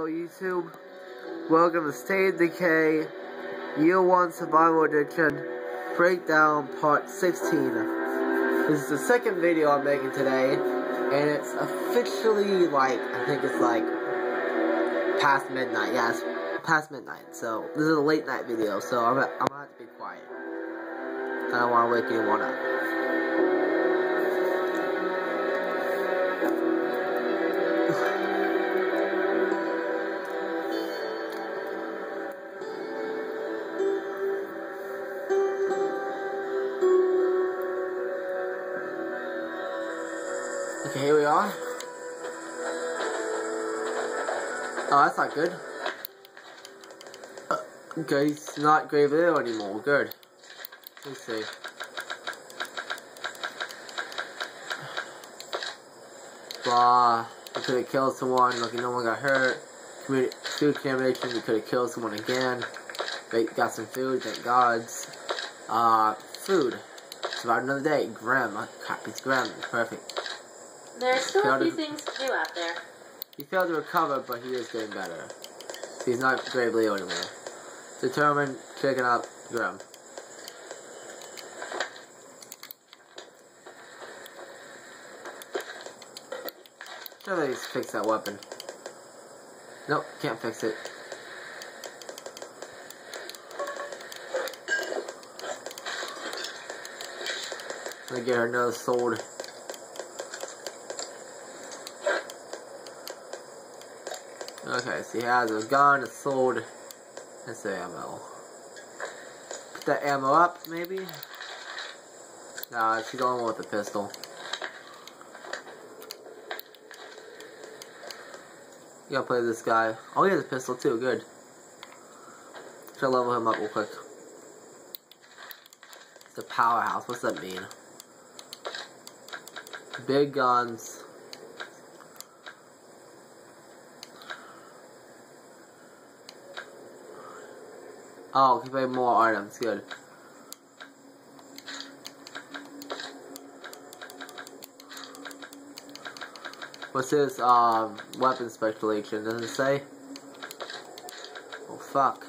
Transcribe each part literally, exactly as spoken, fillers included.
Hello YouTube, welcome to State of Decay, Year one Survival Edition, Breakdown Part sixteen. This is the second video I'm making today, and it's officially like, I think it's like, past midnight, yeah, it's past midnight, so this is a late night video, so I'm, I'm gonna have to be quiet. I don't want to wake anyone up. Okay, here we are. Oh, that's not good. Uh, okay, he's not gravely ill anymore. Good. Let's see. Blah. You could have killed someone. Lucky no one got hurt. Community food contamination. You could have killed someone again. They got some food. Thank gods. Uh, food. Survived another day. Grim. Oh, crap, it's grim. Perfect. There's still failed a few to, things to do out there. He failed to recover, but he is getting better. He's not gravely ill anymore. Determined, checking up, Grim. Should at least fix that weapon. Nope, can't fix it. I'm gonna get her another sword. Okay, so he has a gun, a sword, and some ammo. Put that ammo up, maybe? Nah, she's going with the pistol. You gotta play this guy. Oh, he has a pistol too, good. Should level him up real quick. It's a powerhouse, what's that mean? Big guns. Oh, can play more items, good. What's this, um, weapon speculation, does it say? Oh, fuck.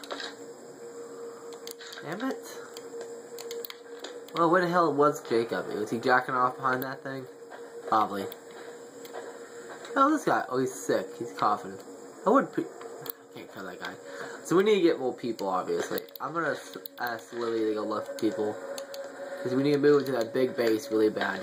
Damn it. Well, where the hell was Jacob? Was he jacking off behind that thing? Probably. Oh, this guy, oh, he's sick, he's coughing. I would pre- I can't kill that guy. So we need to get more people, obviously. I'm gonna ask Lily to go look for people. Because we need to move into that big base really bad.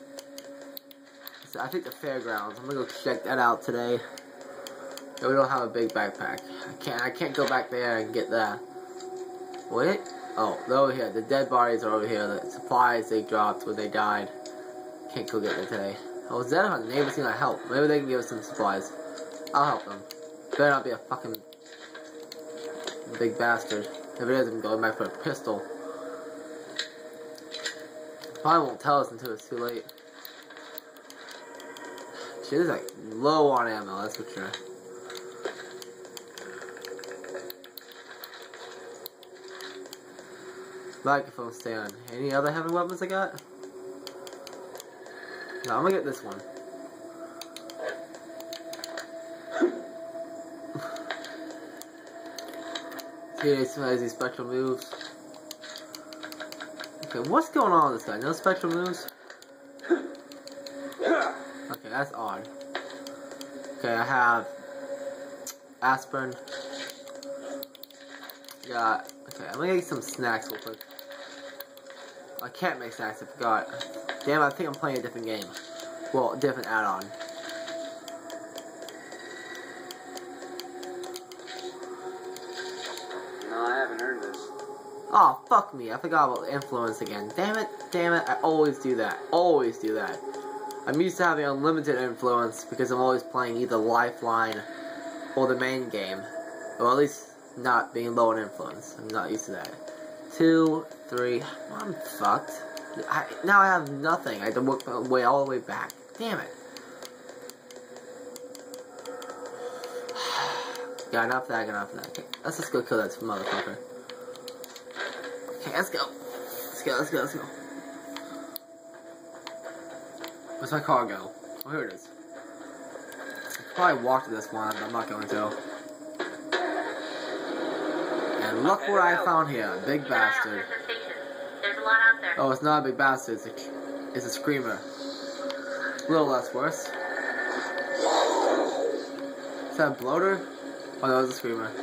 So I think the fairgrounds. I'm gonna go check that out today. Yeah, we don't have a big backpack. I can't I can't go back there and get that. Wait? Oh, they're over here. The dead bodies are over here. The supplies they dropped when they died. Can't go get them today. Oh, is that my neighbors need to help? Maybe they can give us some supplies. I'll help them. Better not be a fucking big bastard. If it is, I'm going back for a pistol. Probably won't tell us until it's too late. She is like low on ammo, that's for sure. Microphone stand. Any other heavy weapons I got? No, I'm gonna get this one. Okay, so has these spectral moves. Okay, what's going on with this guy? No spectral moves? Okay, that's odd. Okay, I have aspirin. Got, okay, I'm gonna get some snacks real quick. I can't make snacks, I forgot. Damn, I think I'm playing a different game. Well, a different add-on. Oh, fuck me. I forgot about influence again. Damn it. Damn it. I always do that. Always do that. I'm used to having unlimited influence because I'm always playing either Lifeline or the main game. Or at least not being low in influence. I'm not used to that. Two, three. I'm fucked. I, now I have nothing. I have to work my way all the way back. Damn it. Got enough of that, got enough of that. Okay, let's just go kill that motherfucker. Okay, let's go. Let's go, let's go, let's go. Where's my car go? Oh, here it is. Probably walk to this one, but I'm not going to. And look what I found here. Big bastard. There's a lot out there. Oh, it's not a big bastard. It's a, it's a screamer. A little less worse. Is that a bloater? Oh, that was a screamer.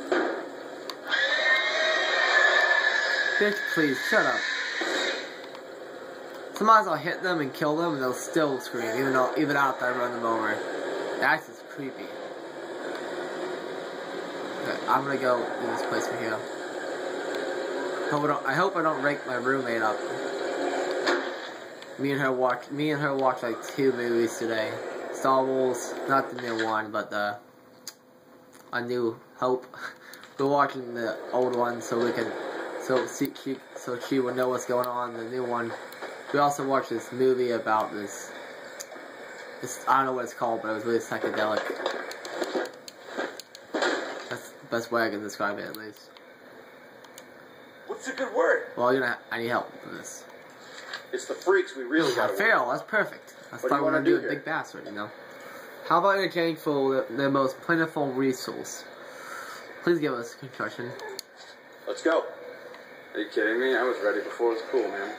Bitch, please, shut up. Sometimes I'll hit them and kill them and they'll still scream, even though, even after I run them over. That's just creepy. Okay, I'm gonna go in this place from here. Hope I, don't, I hope I don't rake my roommate up. Me and her watch. Me and her watched like two movies today. Star Wars, not the new one, but the A New Hope. We're watching the old one so we can, so she, she, so she would know what's going on in the new one. We also watched this movie about this. This I don't know what it's called, but it was really psychedelic. That's the best way I can describe it, at least. What's a good word? Well, you know, I need help for this. It's the freaks we really I gotta fail. That's perfect. That's What why do you we're wanna gonna do do a here? big bastard, you know. How about you change for the, the most plentiful resource? Please give us concussion. Let's go. Are you kidding me? I was ready before it was cool, man.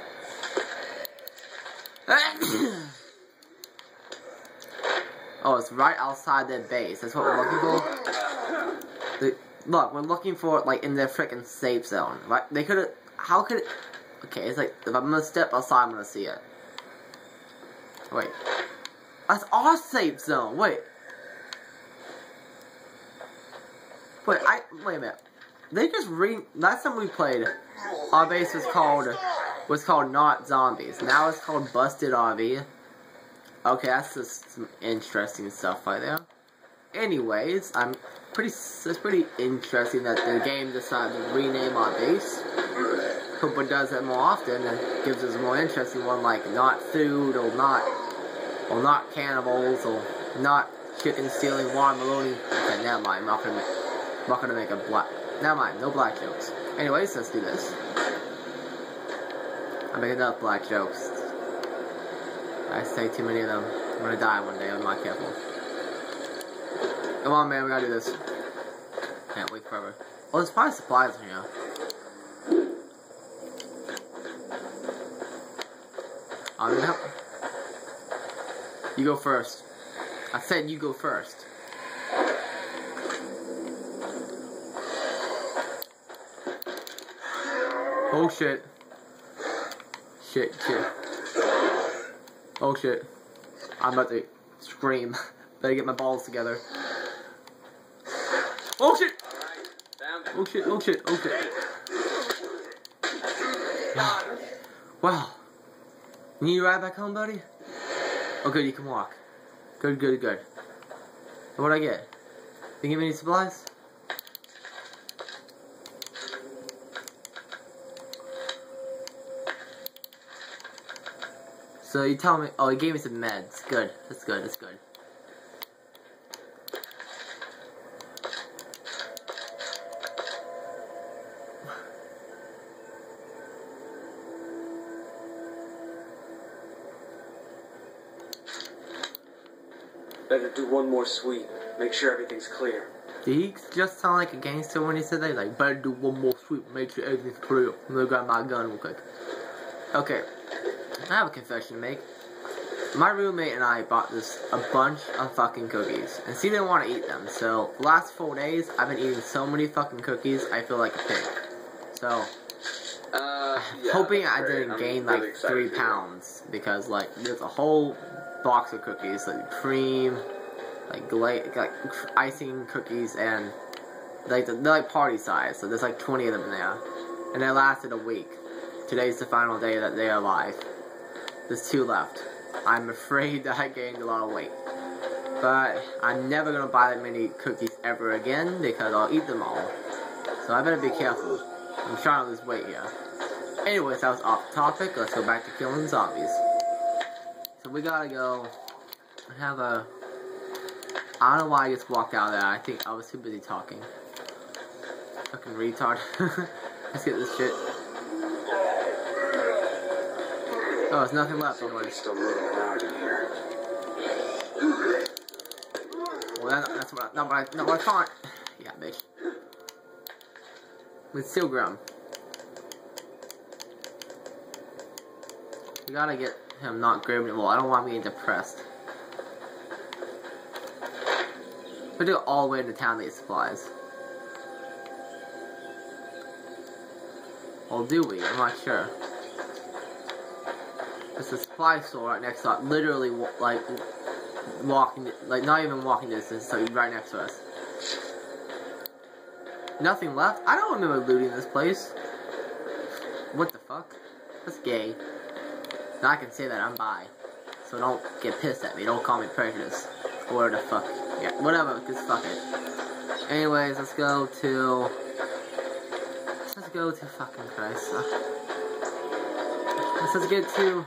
Oh, it's right outside their base. That's what we're looking for. The, look, we're looking for it like in their freaking safe zone. Right? They could have. How could it? Okay, it's like if I'm gonna step outside, I'm gonna see it. Wait, that's our safe zone. Wait, wait. I wait a minute. They just re. Last time we played, our base was called was called Not Zombies. Now it's called Busted R V. Okay, that's just some interesting stuff right there. Anyways, I'm pretty. It's pretty interesting that the game decided to rename our base. Hope it does that more often and gives us a more interesting one, like not food or not, or not cannibals or not chicken stealing, watermelon. Okay, never mind. I'm not gonna make. I'm not gonna make a black. Never mind. No black jokes. Anyways, let's do this. I'm making enough black jokes. I say too many of them. I'm gonna die one day if I'm not careful. Come on, man, we gotta do this. Can't wait forever. Well, there's probably supplies in here. I mean, you go first. I said you go first. Oh shit. Shit, shit. Oh shit. I'm about to scream. Better get my balls together. Oh shit! Oh shit, oh shit, oh shit. Wow. You need to ride back home, buddy? Oh good, you can walk. Good, good, good. What'd I get? Did you give me any supplies? So you tell me, oh, he gave me some meds. Good, that's good, that's good. Better do one more sweep. Make sure everything's clear. Did he just sound like a gangster when he said that? He's like, better do one more sweep, make sure everything's clear. I'm gonna grab my gun real quick. Okay, I have a confession to make. My roommate and I bought this a bunch of fucking cookies, and she didn't want to eat them. So the last four days, I've been eating so many fucking cookies, I feel like a pig. So Uh, yeah, hoping that's I great. didn't I'm gain really like excited three to hear. pounds because like there's a whole box of cookies, like cream, like gla like icing cookies, and like they're like party size. So there's like twenty of them in there, and they lasted a week. Today's the final day that they are alive. There's two left. I'm afraid that I gained a lot of weight, but I'm never gonna buy that many cookies ever again because I'll eat them all. So I better be careful. I'm trying to lose weight here. Anyways, that was off topic. Let's go back to killing zombies. So we gotta go have a... I don't know why I just walked out of there. I think I was too busy talking. Fucking retard. Let's get this shit. Oh, there's nothing left. Don't worry. Somebody's still moving around in here. Well, that, that's what I, not what I, not what I thought. Yeah, bitch. With Steel Grim. We gotta get him not grim anymore. I don't want me depressed. We do it all the way to town to get supplies. Well, do we? I'm not sure. There's a supply store right next to us. Literally, like, walking, like, not even walking distance, so right next to us. Nothing left? I don't remember looting this place. What the fuck? That's gay. Now I can say that I'm bi. So don't get pissed at me. Don't call me prejudiced. Or the fuck. Yeah, whatever, just fuck it. Anyways, let's go to... Let's go to fucking Christ. Uh, let's just get to...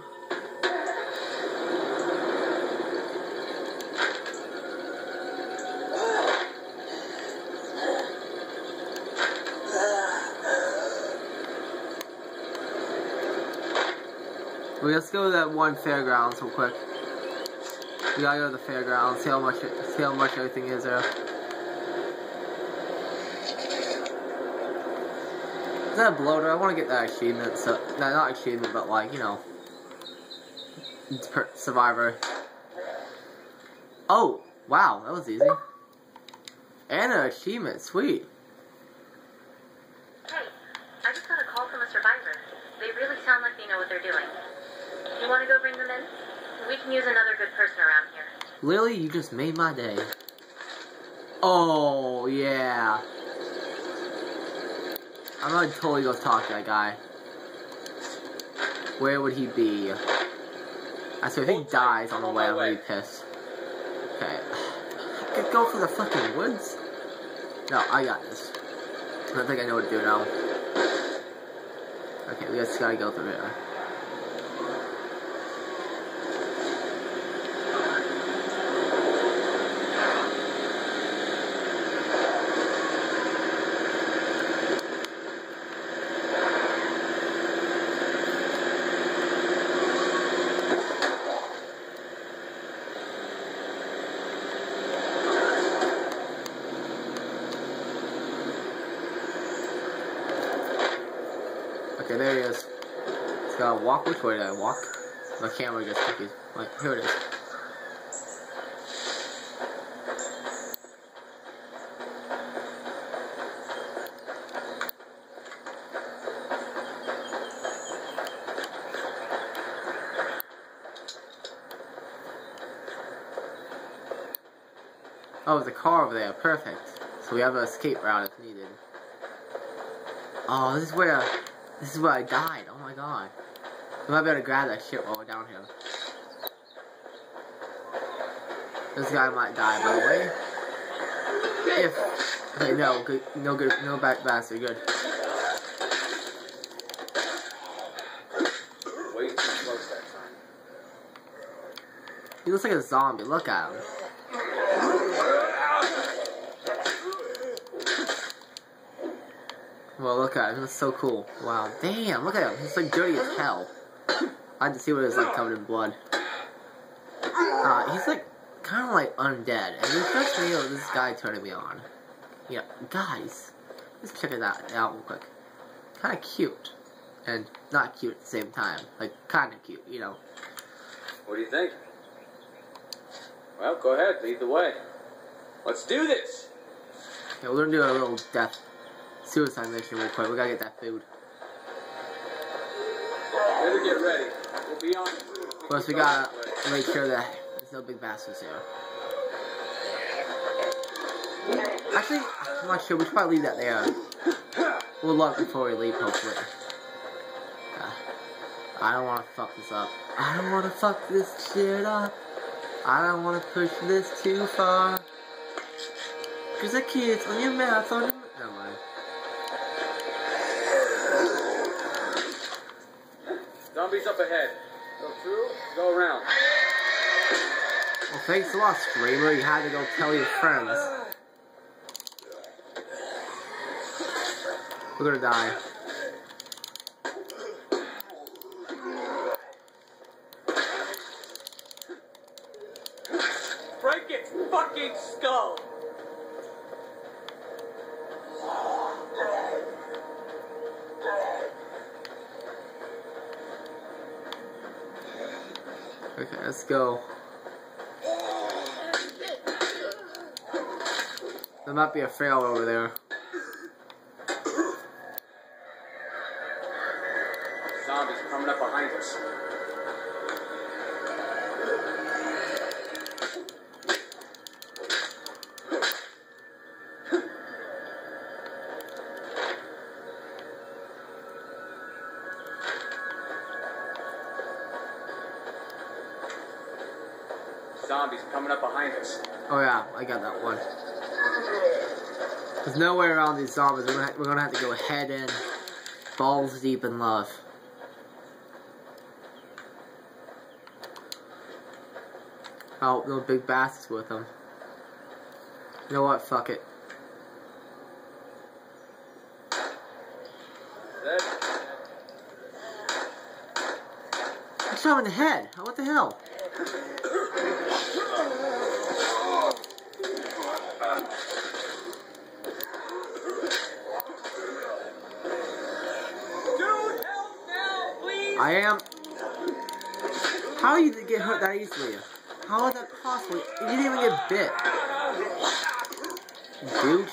Well, let's go to that one fairgrounds real quick. We gotta go to the fairgrounds, see how much, see how much everything is there. Is that a bloater? I want to get that achievement. So, no, not achievement, but like, you know, survivor. Oh, wow, that was easy. And an achievement, sweet. Hey, I just got a call from a survivor. They really sound like they know what they're doing. You want to go bring them in? We can use another good person around here. Lily, you just made my day. Oh, yeah. I'm gonna totally go talk to that guy. Where would he be? I swear, if he dies on the way, I'm gonna be pissed. Okay. I could go for the fucking woods. No, I got this. I don't think I know what to do now. Okay, we just gotta go through here. Okay, there he is. It's gotta walk. Which way did I walk? My camera just confused. Like, here it is. Oh, there's a car over there. Perfect. So we have an escape route if needed. Oh, this is where... This is where I died. Oh my god. We might be able to grab that shit while we're down here. This guy might die, by the way. If... Okay, no. Good, no good. No back bastard. Good. Way too close that time. He looks like a zombie. Look at him. Well, look at him. He looks so cool. Wow. Damn, look at him. He's like dirty as hell. I had to see what it's like covered in blood. Uh, he's like kind of like undead. And this first video, this guy turning me on. Yeah, guys, let's check it out, out real quick. Kind of cute. And not cute at the same time. Like, kind of cute, you know. What do you think? Well, go ahead. Lead the way. Let's do this! Yeah, we're gonna do a little death suicide mission real quick. We gotta get that food. Better get ready. We'll be on. Plus, we gotta make sure that there's no big bastards here. Actually, I'm not sure. We should probably leave that there. We'll look before we leave, hopefully. Uh, I don't want to fuck this up. I don't want to fuck this shit up. I don't want to push this too far. Cause the kids on your mouth on your... Never mind. Zombies up ahead. Go through, go around. Well, thanks a lot, Screamer. You had to go tell your friends. We're gonna die. Break its fucking skull! Let's go. There might be a fail over there. Zombies coming up behind us. Zombies coming up behind us. Oh yeah, I got that one. There's no way around these zombies. We're gonna, ha we're gonna have to go head in, balls deep in love. Oh, no big baskets with them. You know what? Fuck it. I shot him in the head. What the hell? I am. How you get hurt that easily? How is that possible? You didn't even get bit. Douche.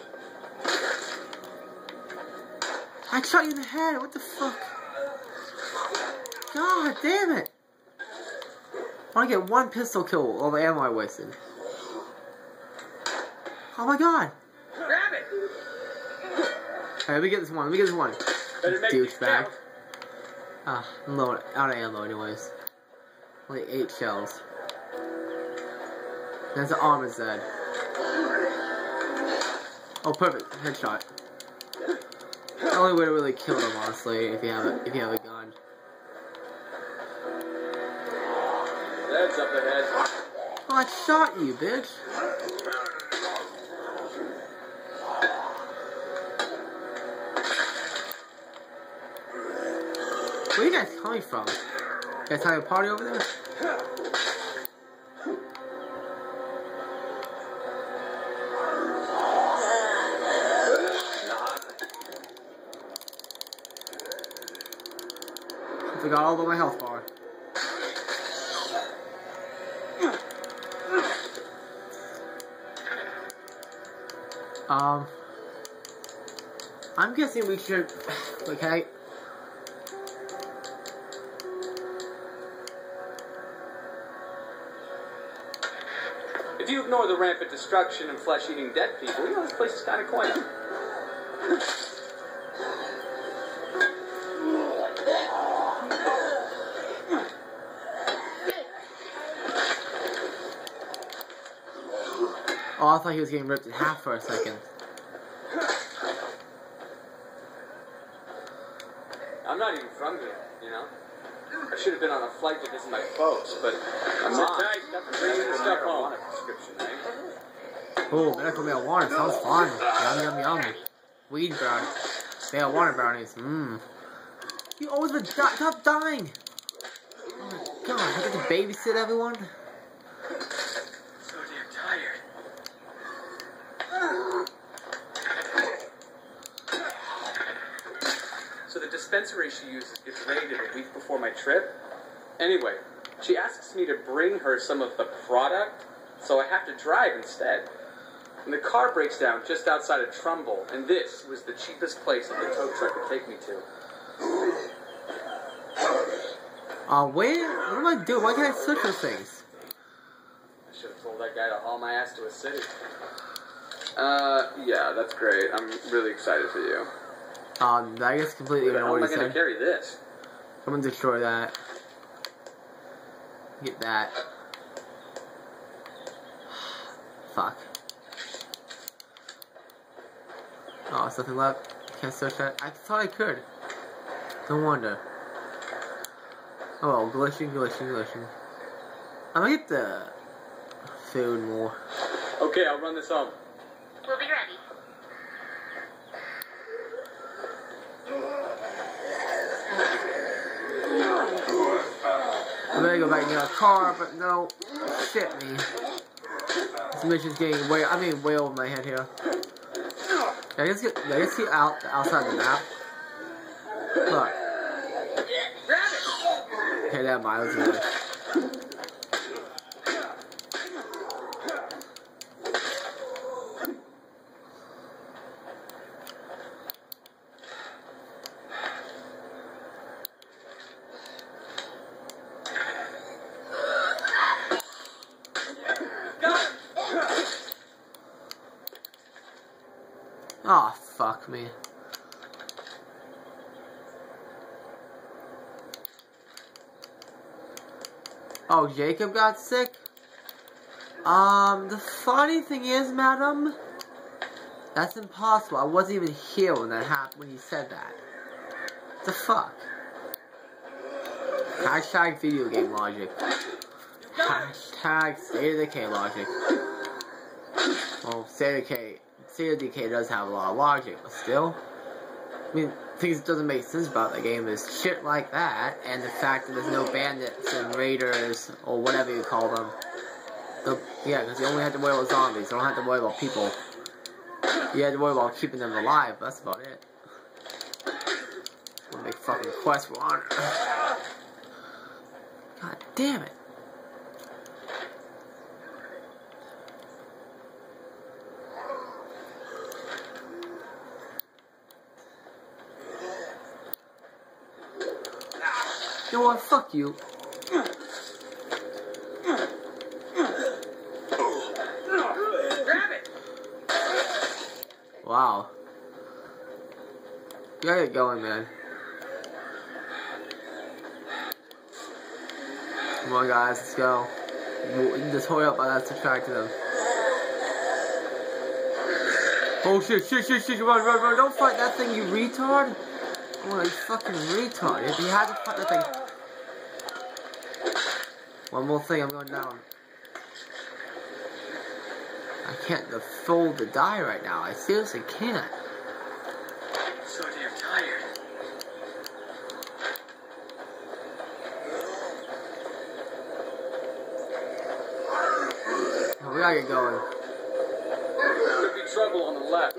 I shot you in the head. What the fuck? God damn it. I want to get one pistol kill all the ammo I wasted. Oh my god. Grab it. Hey, let me get this one. Let me get this one. Douchebag. Ah, I'm low, out of ammo anyways. Only eight shells. That's the armor's dead. Oh, perfect. Headshot. The only way to really kill them, honestly, if you have a, if you have a gun. That's up ahead. Oh, I shot you, bitch. Where are you guys coming from? You guys having a party over there? I forgot all of my health bar. Um, I'm guessing we should. Okay. If you ignore the rampant destruction and flesh-eating dead people, you know this place is kind of quaint. Oh, I thought he was getting ripped in half for a second. I'm not even from here, you know? I should have been on a flight to visit my folks, but I'm not. Bringing the stuff home. Oh, medical marijuana sounds fun. Yum, yum, yum. Weed brownies. Marijuana brownies. Mmm. You always been di stop dying. Oh my god, I get to babysit everyone? So damn tired. So the dispensary she uses gets raided a week before my trip. Anyway, she asks me to bring her some of the product, so I have to drive instead. And the car breaks down just outside of Trumbull, and this was the cheapest place that the tow truck could take me to. Uh, wait, what am I doing? Why can't I switch those things? I should have told that guy to haul my ass to a city. Uh, yeah, that's great. I'm really excited for you. Um, I guess completely How ignore am what I he going to said. carry this? I'm gonna destroy that. Get that. Fuck. Oh, there's nothing left. Can't search that. I thought I could. No wonder. Oh well, glitching, glitching, glitching. I'm gonna get the food more. Okay, I'll run this home. We'll be ready. I'm gonna go back in our car, but no. Shit me. This mission's getting way, I mean way over my head here. Did I just get, did I just get out, outside the map? Look. Okay, that miles away. Oh, fuck me. Oh, Jacob got sick? Um, the funny thing is, madam, that's impossible. I wasn't even here when that happened, when you said that. The fuck? Hashtag video game logic. Hashtag state of decay logic. Well, state of decay, state of decay does have a lot of logic, but still. I mean, things that doesn't make sense about the game is shit like that, and the fact that there's no bandits and raiders, or whatever you call them. The, yeah, because you only have to worry about zombies, you don't have to worry about people. You have to worry about keeping them alive, that's about it. Wanna make fucking quest for honor. God damn it. You know what? Fuck you. Grab it. Wow. You gotta get going, man. Come on, guys, let's go. Just hurry up, I have to subtract them. Oh shit, shit, shit, shit, run, run, run, don't fight that thing, you retard! Oh, you fucking retard. If you had to fight that thing. One more thing, I'm going down. I can't afford to die right now. I seriously can't. I'm so damn tired. Oh, we gotta get going. Could be trouble on the left.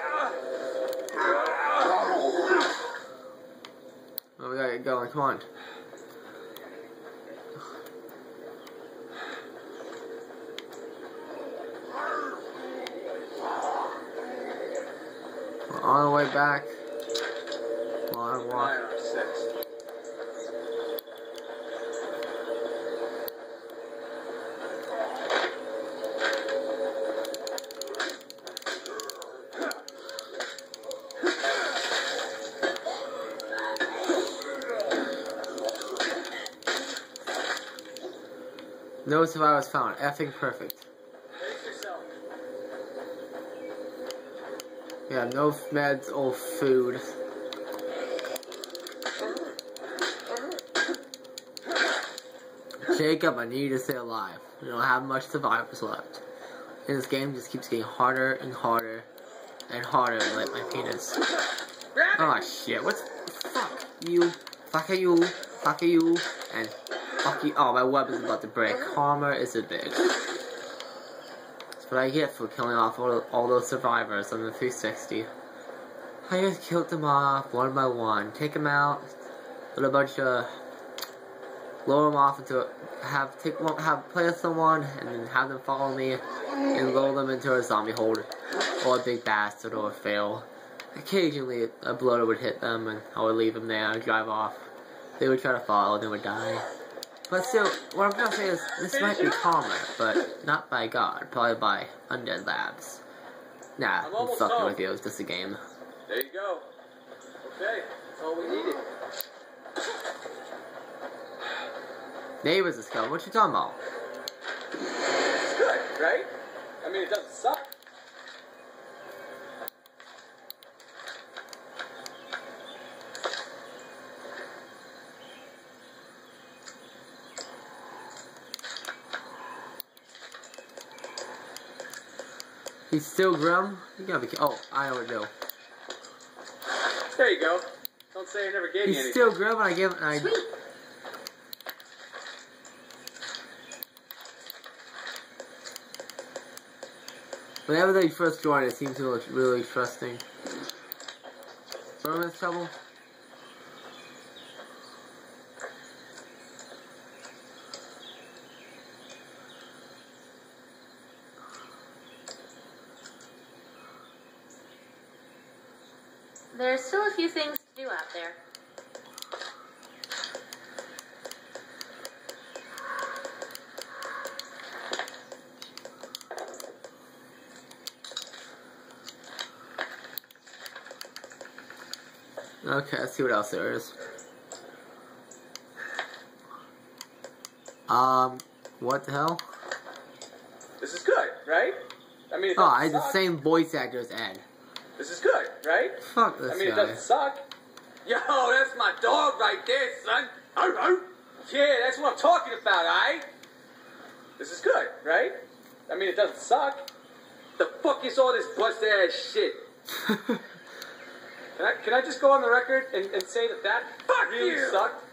Oh, we gotta get going. Come on. We're on the way back. Come on, walk. Nine or six. No survivors found. Effing perfect. Brace yourself. Yeah, no meds or food. Jacob, I need you to stay alive. We don't have much survivors left. And this game just keeps getting harder and harder and harder, like my penis. Oh shit, what's fuck you, fuck you, fuck you, and fuck you. Oh, my web is about to break. Karma is a bitch. That's what I get for killing off all, all those survivors on the three sixty. I just killed them off one by one. Take them out with a bunch of, lower them off into, have take have play with someone and then have them follow me and lower them into a zombie horde or a big bastard or a fail. Occasionally a bloater would hit them and I would leave them there and drive off. They would try to follow and they would die. But still, what I'm gonna say is, this might be calmer, but not by God, probably by Undead Labs. Nah, I'm, I'm fucking home. with you, it's just a game. There you go. Okay, that's all we needed. Neighbors is coming, what you talking about? It's good, right? I mean, it doesn't suck. He's still grim? You gotta be. Oh, I know what to do. There you go. Don't say I never gave He's you anything. still grim, and I give. And I. Sweet. Whenever they first joined, it seemed to look really trusting. Remember this trouble? There's still a few things to do out there. Okay, let's see what else there is. Um, what the hell? This is good, right? I mean, it Oh, doesn't I had the suck. same voice actor as Ed. This is good, right? Fuck this I mean, guy. it doesn't suck. Yo, that's my dog right there, son. Arr, arr. Yeah, that's what I'm talking about, alright? This is good, right? I mean, it doesn't suck. The fuck is all this busted ass shit? Can I, can I just go on the record and, and say that that fuck really you. sucked?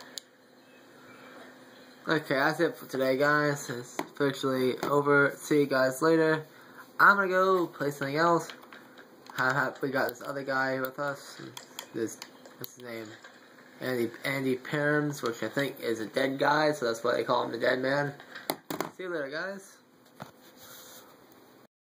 Okay, that's it for today, guys. It's virtually over. See you guys later. I'm gonna go play something else. Have, have, we got this other guy with us. This, what's his name? Andy Andy Perms, which I think is a dead guy, so that's why they call him the Dead Man. See you later, guys.